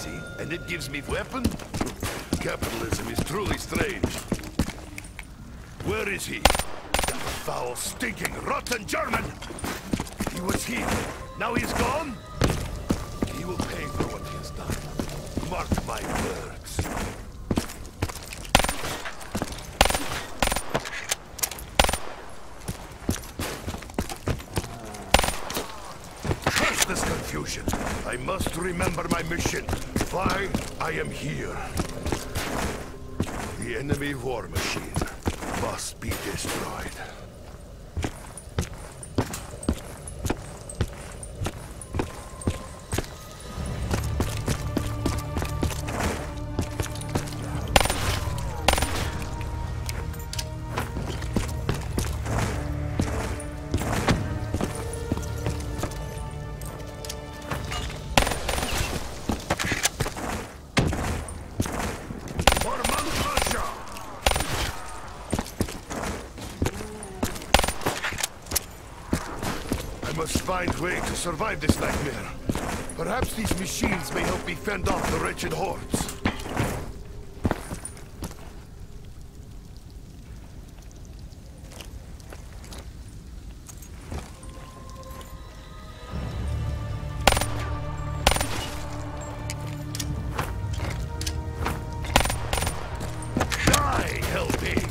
currency, and it gives me weapon? Capitalism is truly strange. Where is he? That foul, stinking, rotten German! He was here. Now he's gone? He will pay for what he has done. Mark my words. Curse this confusion. I must remember my mission. Why I am here. The enemy war machine must be destroyed. I must find a way to survive this nightmare. Perhaps these machines may help me fend off the wretched hordes. Die, hell pigs!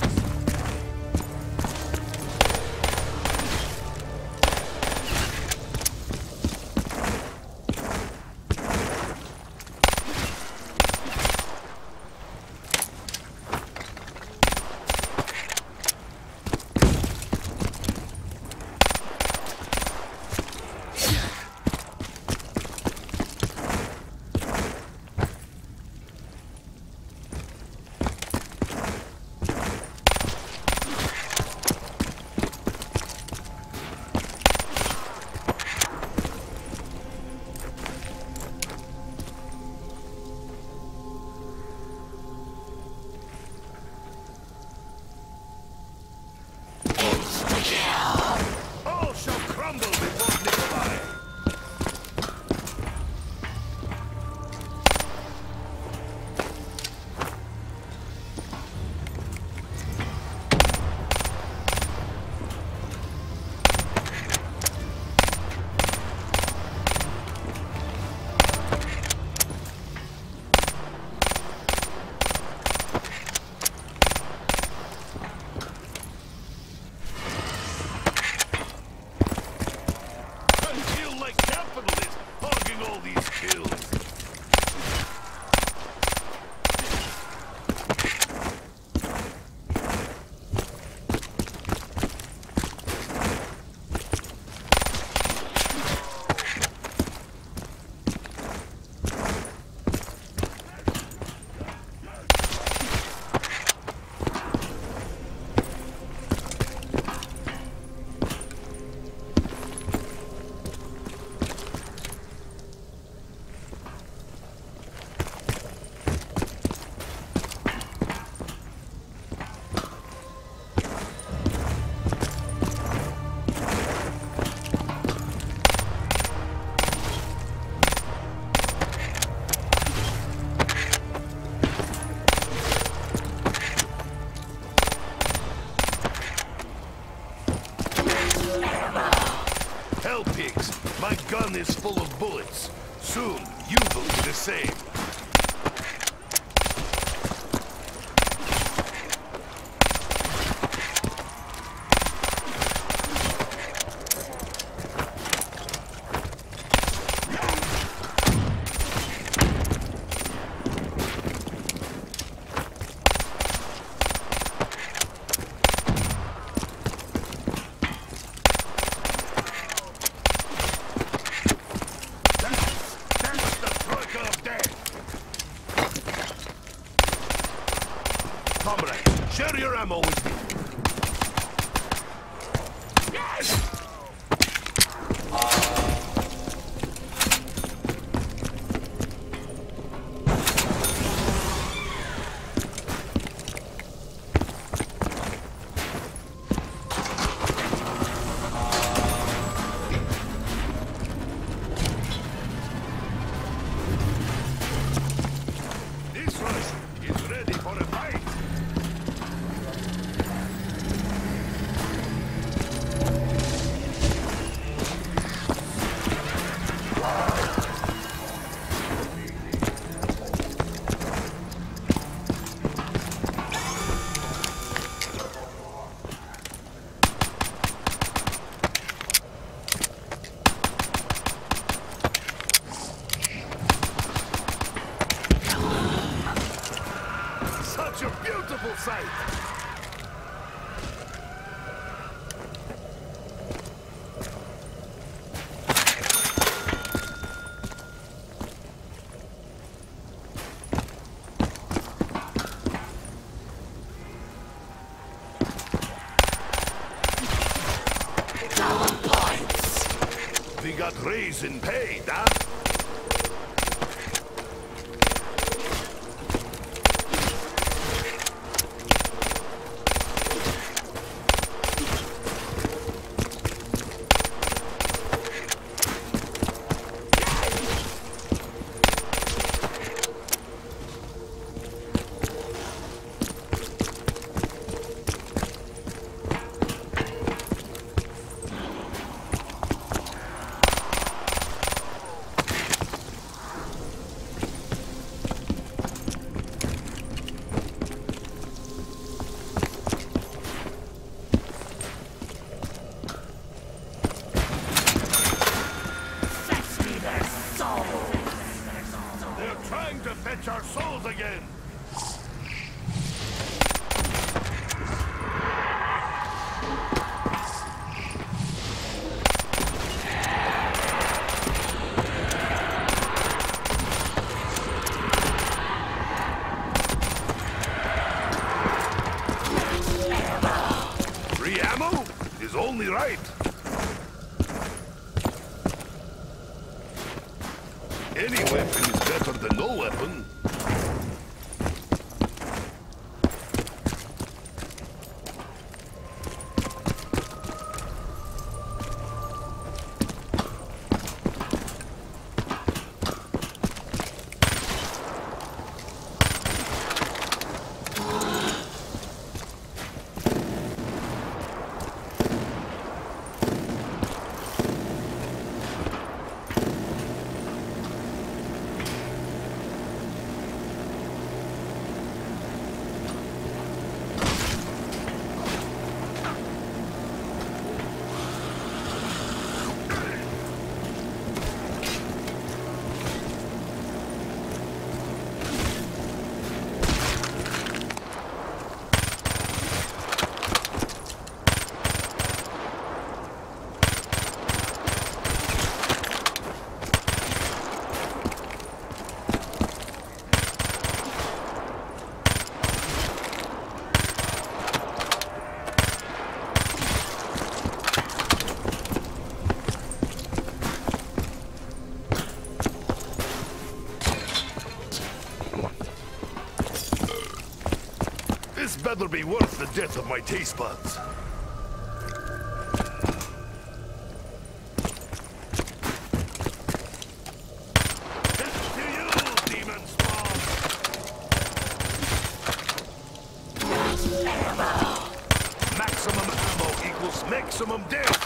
All shall crumble before Nikolai! All these kills. Hell pigs, my gun is full of bullets. Soon, you will do the same. Comrade, share your ammo with me. Yes! We got raise in pay, huh? Fetch our souls again! Free ammo is only right. Any weapon is better than no weapon. This better be worth the death of my taste buds. It's to you, demon spawn! Maximum ammo equals maximum death!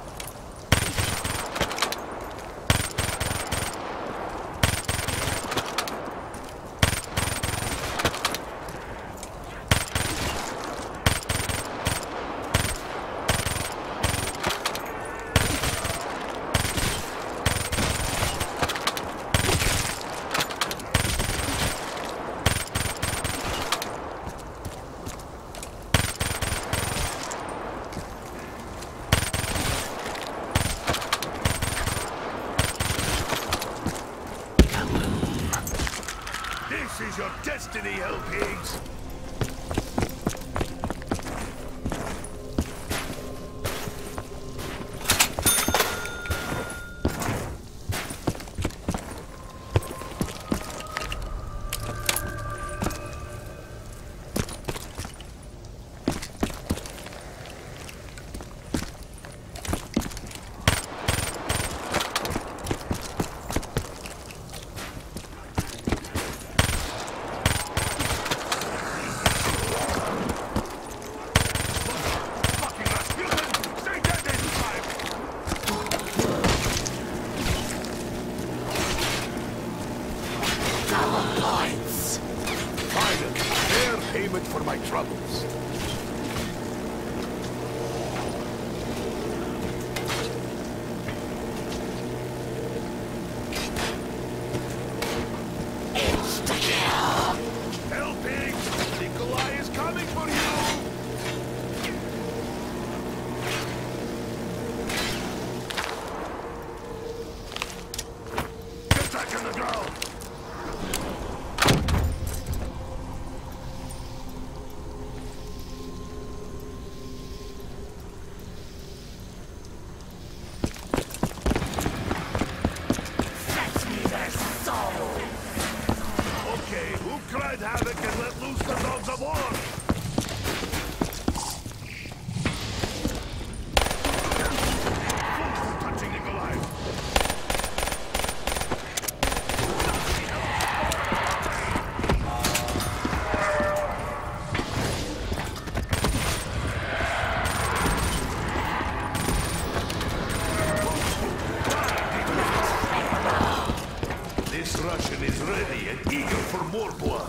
This is your destiny, hell pigs! Finally, fair payment for my troubles. Insta-kill! Hell pigs! Nikolai is coming for you! Get back on the ground! havoc and let loose the dogs of war! Touching Nikolai! This Russian is ready and eager for more blood.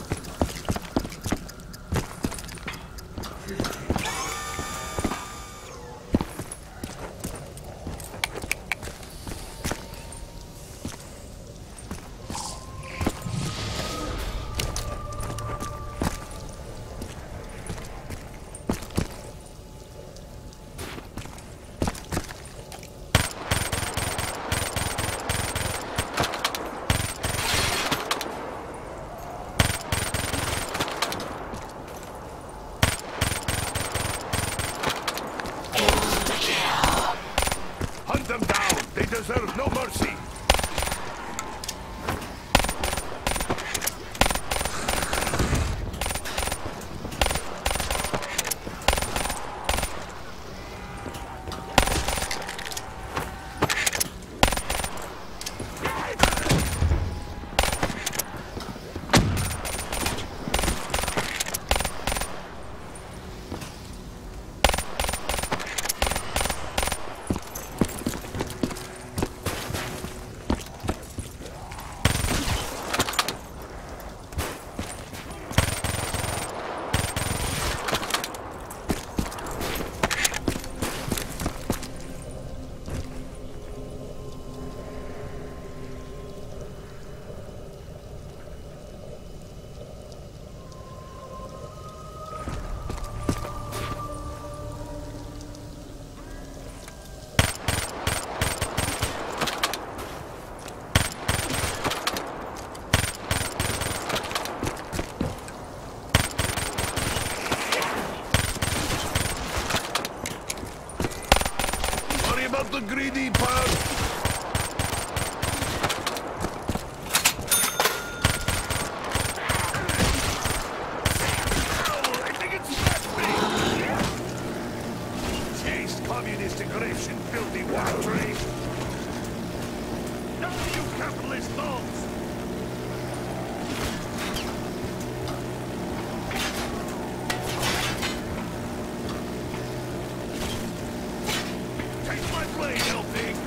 Hunt them down! They deserve no mercy! About the greedy part. Oh, I think it's me. Chased communist aggression, filthy war trade. Now you capitalist dogs. Blade, helping!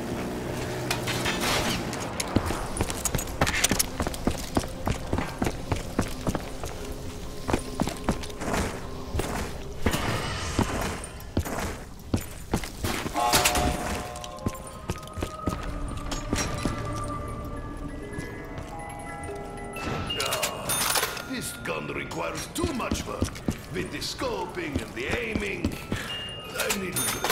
This gun requires too much work. With the scoping and the aiming, I need to...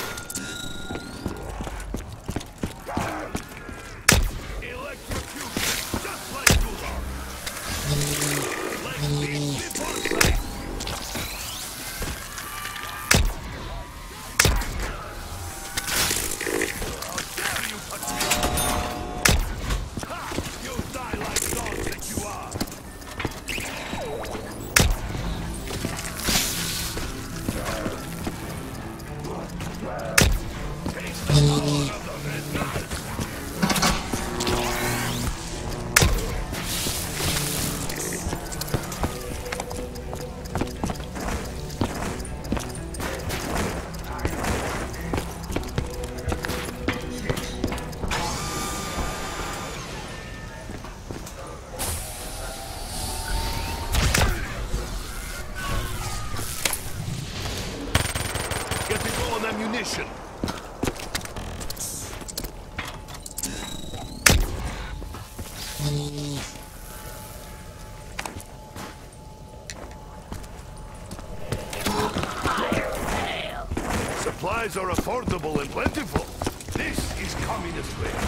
Ammunition. Supplies are affordable and plentiful. This is communist way.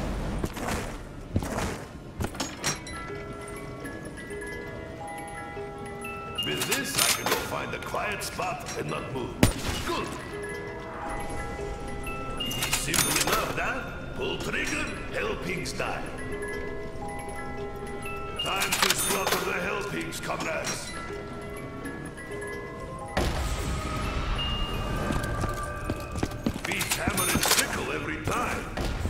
With this, I can go find a quiet spot and not move. Good. Simple enough, huh? Pull trigger, helping style. Time to slaughter the hell pigs, comrades. Beats hammer and sickle every time.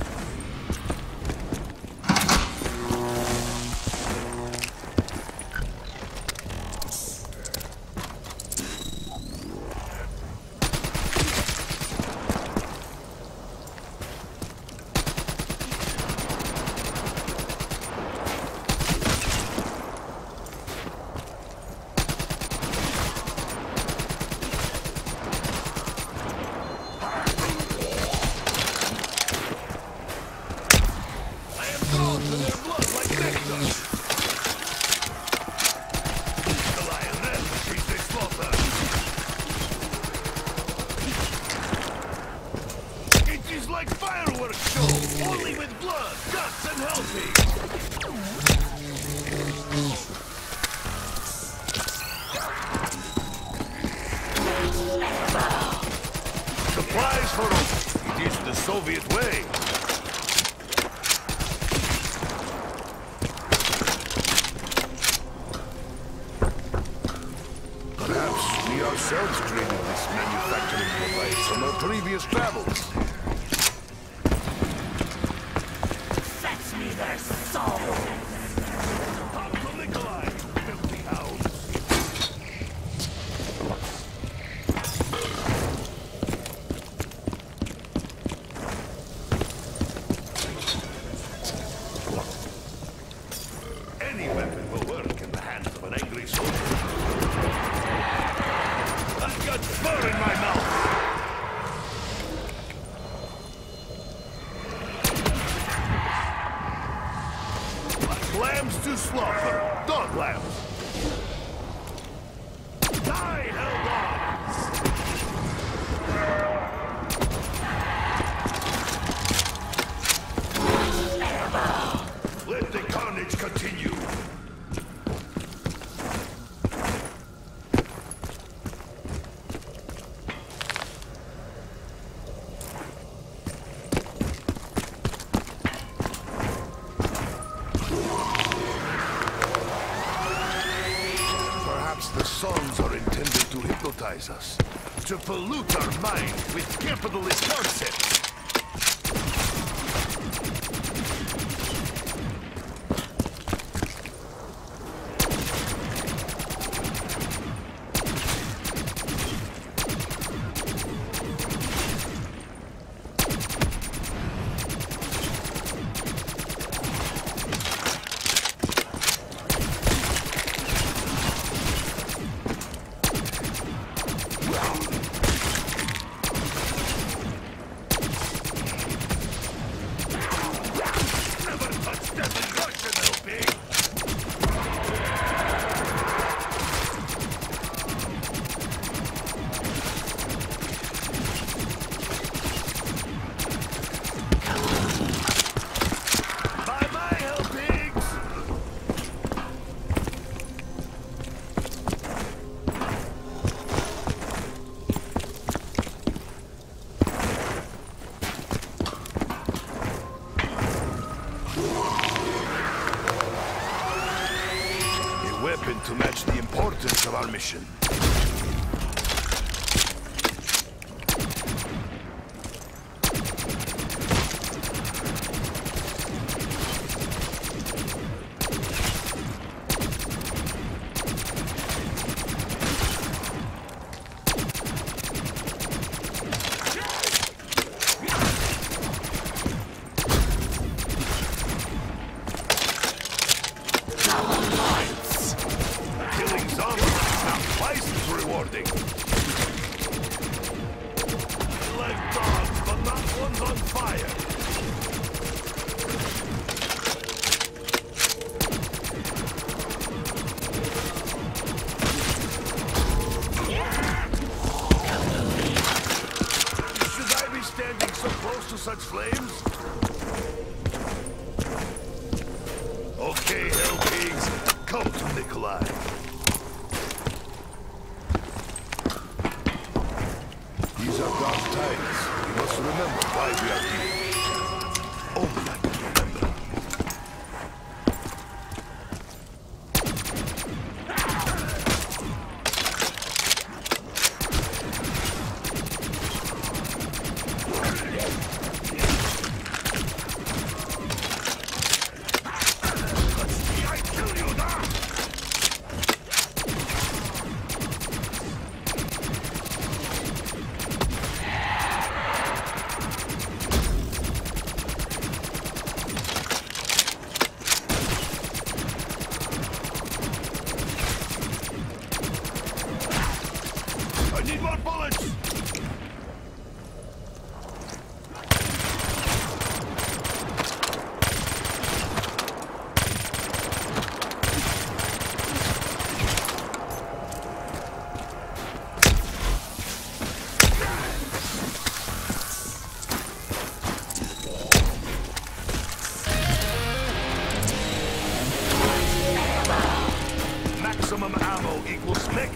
Like fireworks show, only with blood, guts, and helping. Supplies for us. It is the Soviet way. Perhaps we ourselves created this manufacturing device from our previous travels. Their soul! Pop to Nikolai, filthy hounds! Any weapon will work in the hands of an angry soldier. I've got fur in my mouth! Lambs to slaughter, dog lambs. Die, helldogs! Let the carnage continue. The songs are intended to hypnotize us, to pollute our mind with capitalist concepts. Weapon to match the importance of our mission. Killing zombies is not licensed.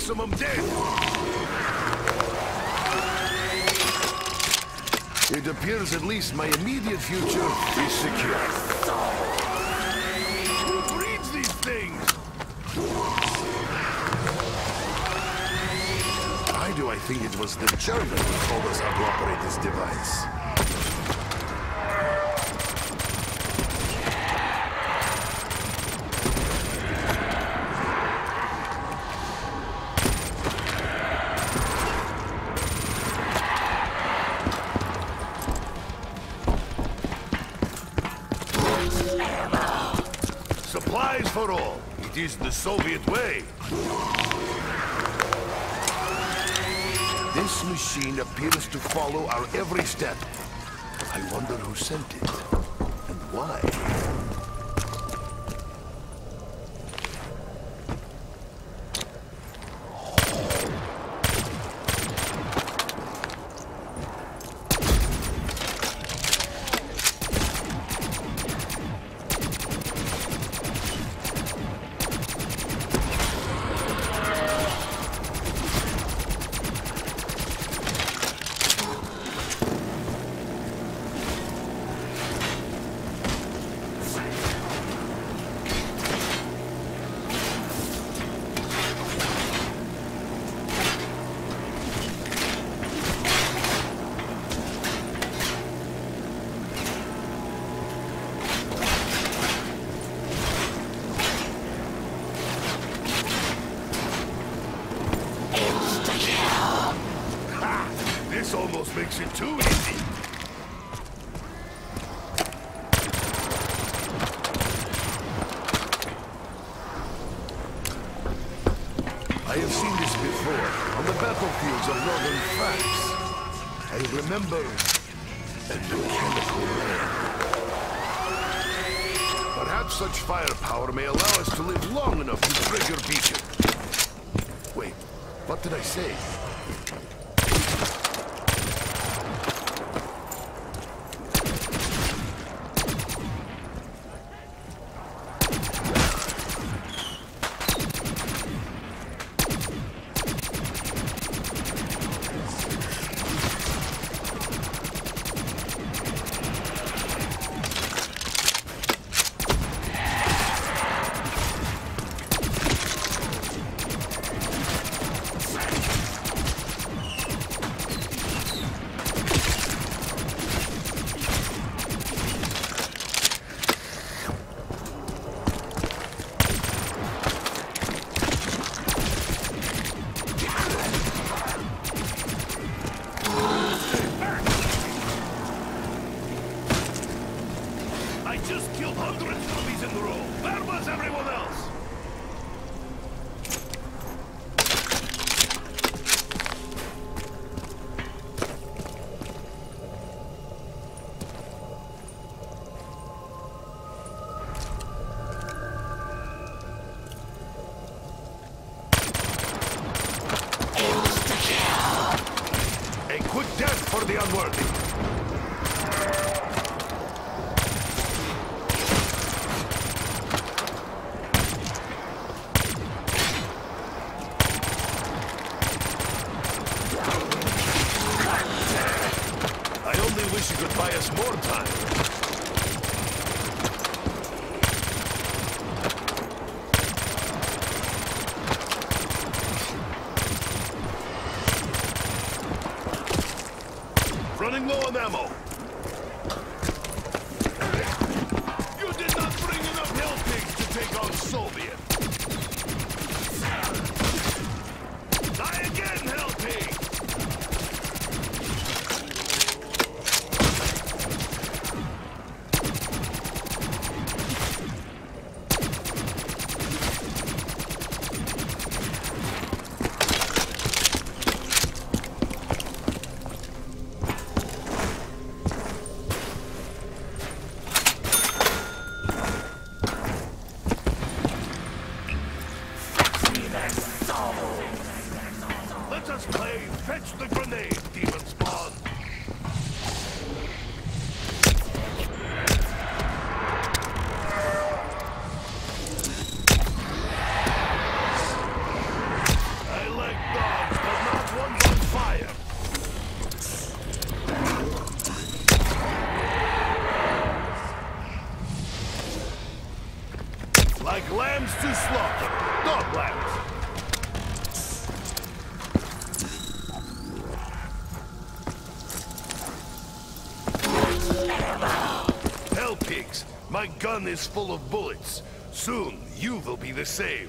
maximum dead. It appears at least my immediate future is secure. Who breeds these things? Why do I think it was the German who told us how to operate this device? Supplies for all. It is the Soviet way. This machine appears to follow our every step. I wonder who sent it, and why. This almost makes it too easy. I have seen this before, on the battlefields of northern France. I remember a mechanical man. Perhaps such firepower may allow us to live long enough to trigger beacon. Wait, what did I say? I just killed hundreds of zombies in the row. Where was everyone else? A quick death for the unworthy. Like lambs to slaughter. Dog lambs. Hell, pigs. My gun is full of bullets. Soon, you will be the same.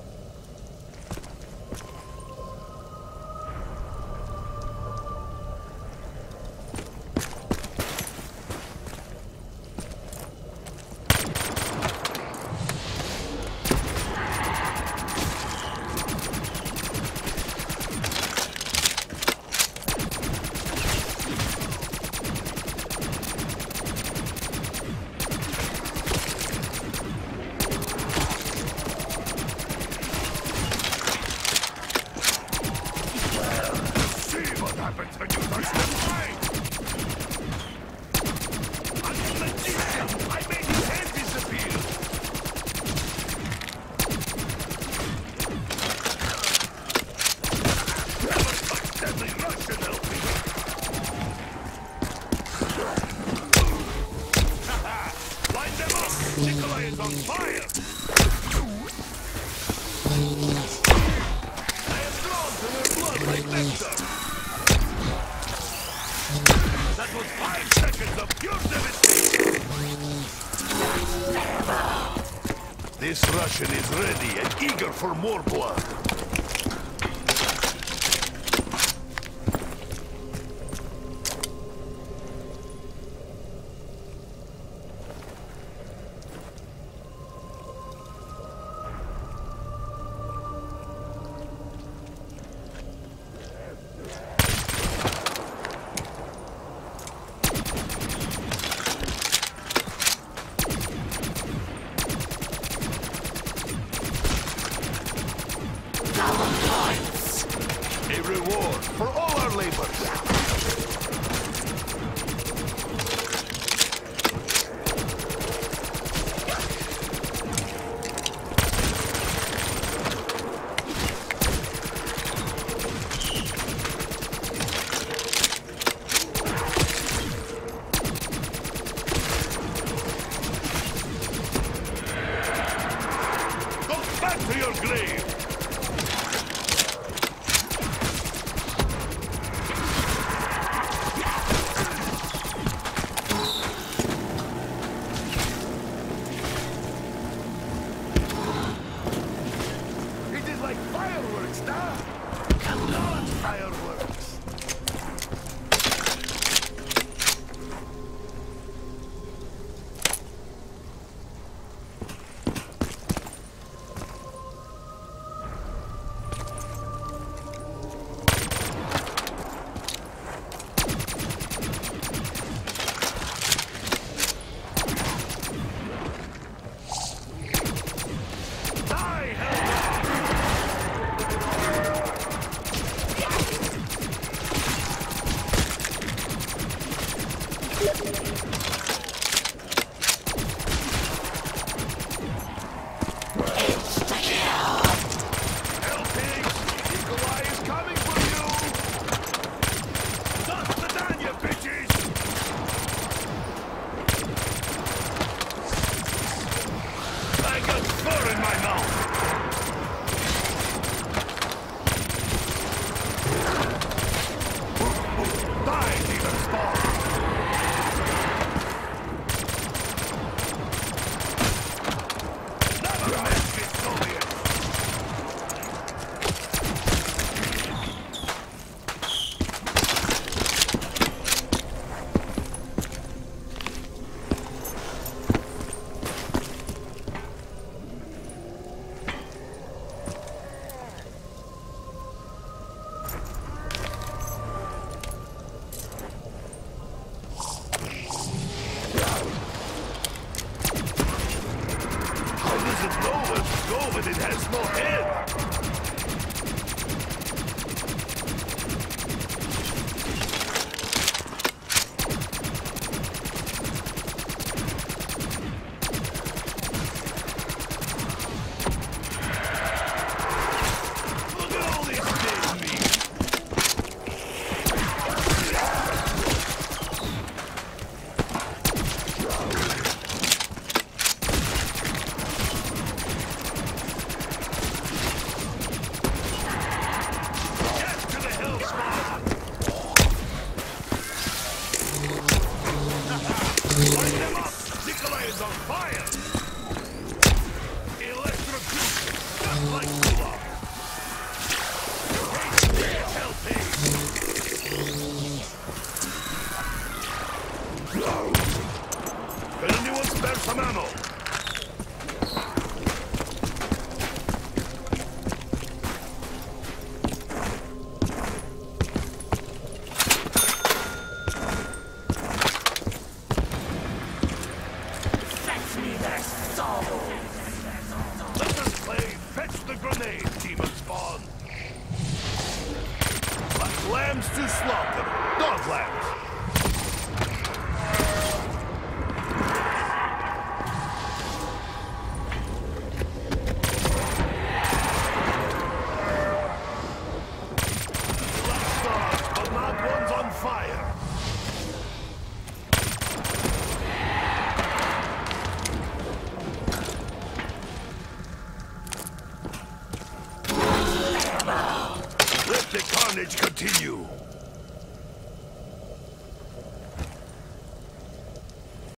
Happens when you touch the mind! I'm a magician! I made his head disappear! Never touch deadly Russian, helping! Haha! Line them up! Nikolai is on fire! I am drawn to their blood like nectar! That was 5 seconds of pure devastation! This Russian is ready and eager for more blood. A reward for all our labors. Go back to your grave. Like fireworks now! Come on, fireworks! Die, hell! Go, but it has no head! Look at all these dead meat! is on fire! Electrocution, just like Kulak. Can anyone spare some ammo? Fetch me their soul! Let us play Fetch the Grenade, Demon Spawn. Like lambs to slaughter, dog lambs. But not one's on fire. Let the carnage continue.